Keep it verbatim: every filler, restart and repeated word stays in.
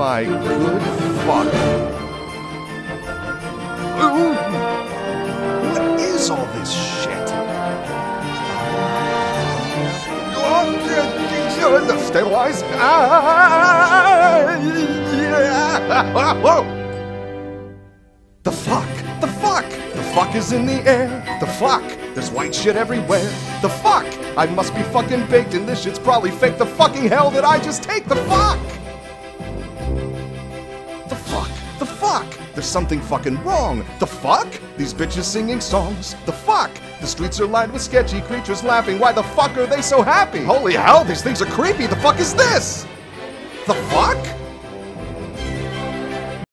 my good fuck. Ooh. What is all this shit? Oh, stabilize. Ah, yeah. Whoa. The fuck? The fuck? The fuck is in the air. The fuck? There's white shit everywhere. The fuck? I must be fucking baked and this shit's probably fake. The fucking hell did I just take? The fuck? The fuck? The fuck? There's something fucking wrong. The fuck? These bitches singing songs. The fuck? The streets are lined with sketchy creatures laughing. Why the fuck are they so happy? Holy hell, these things are creepy. The fuck is this? The fuck?